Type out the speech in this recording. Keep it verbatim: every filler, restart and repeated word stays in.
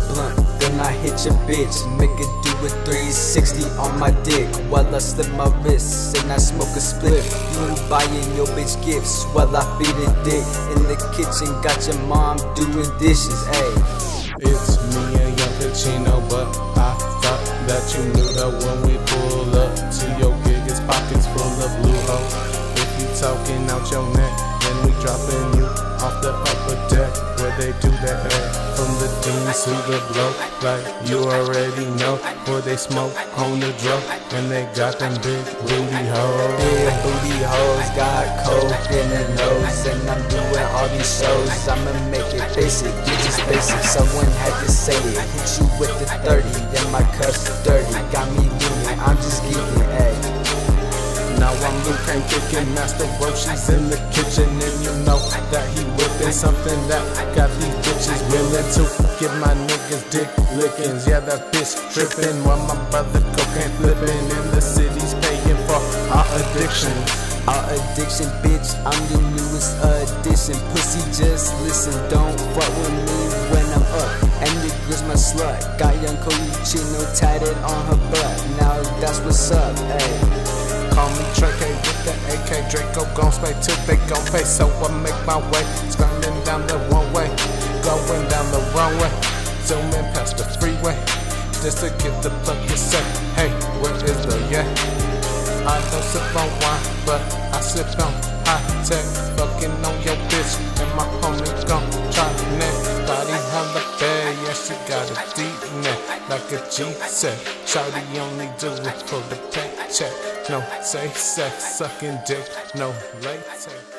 blunt, then I hit your bitch. Make it do a three sixty on my dick while I slip my wrists and I smoke a split. You buying your bitch gifts while I feed a dick. In the kitchen, got your mom doing dishes, ayy. It's me and Young Pacino, but I thought that you knew that when we pull up to your gig, it's pockets full of blue hoes. If you talking out your neck, then we dropping you off the upper deck where they do that act. From the dunes to the blow, like you already know, where they smoke on the drug, and they got them big booty hoes. Big booty hoes got coke in their nose, and I'm doing all these shows. I'ma make it basic, you just basic. Someone had to say it. Hit you with the thirty, then my cuffs dirty. Got me leaning, I'm just geeking, ayy. Now I'm Luke and kicking Master Roshi's in the kitchen, and you know that he whipping something that got these bitches willing to give my niggas dick lickings. Yeah, that bitch tripping while my brother cocaine flipping, and the city's paying for our addiction. Our addiction, bitch, I'm the newest addition. Pussy, just listen, don't fuck with me when I'm up. And the girl's my slut, got Young Colicino tatted on her butt. Now that's what's up, ayy. Call me Trey K with the A K. Draco gon' spray till they gon' pay. So I make my way, scrambling down the one way, going down the wrong way, zooming past the freeway, just to get the plug to say, hey, where is the yeah? I don't sip on wine, but I sip on high tech. Fucking on your bitch, and my homie gon' try next. Body hella bad, yeah, she got a deep neck, like a G set. Shawty only do it for the paycheck. No safe sex, sucking dick, no latex.